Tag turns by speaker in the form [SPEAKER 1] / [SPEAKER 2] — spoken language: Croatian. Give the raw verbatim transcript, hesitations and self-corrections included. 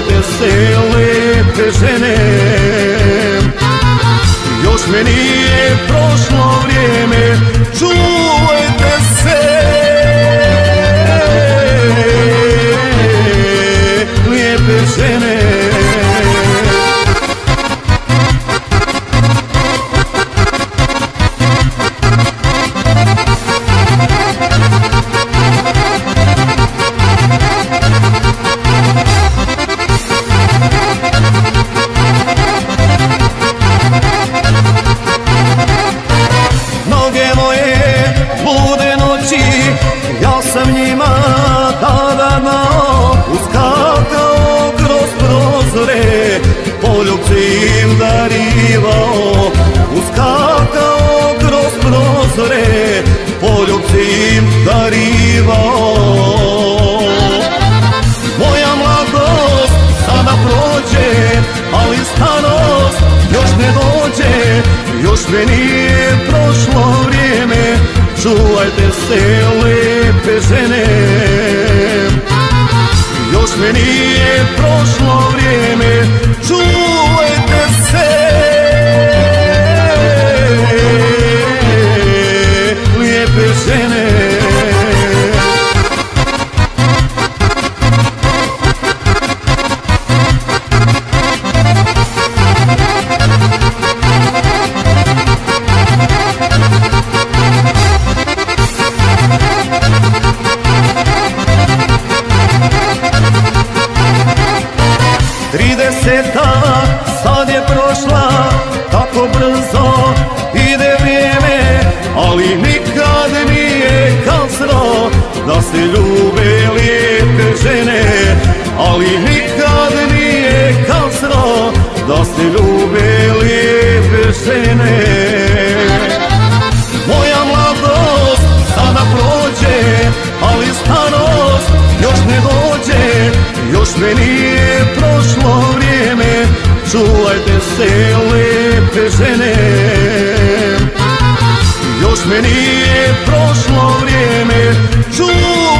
[SPEAKER 1] čuvajte se lepe žene. Još me nije prošlo vrijeme, čuvajte se lijepe žene. Ja sam njima tada uskakao kroz prozore, poljubce im darivao. Uskakao kroz prozore, poljubce im darivao. Moja mladost sada prođe, ali starost još ne dođe. Još me nije prošlo vrijeme, čuvajte se lepe žene. Još me nije prošlo vrijeme, čuvajte se lijepe žene. Trideseta sad je prošla, tako brzo ide vrijeme, ali nikad nije kasno da se ljube lijepe žene. Ali nikad nije kasno da se ljube lijepe žene. Moja mladost sada prođe, ali starost još ne dođe. Još me nije prošlo vrijeme, čuvajte se lepe žene. Još me nije prošlo vrijeme, čuvajte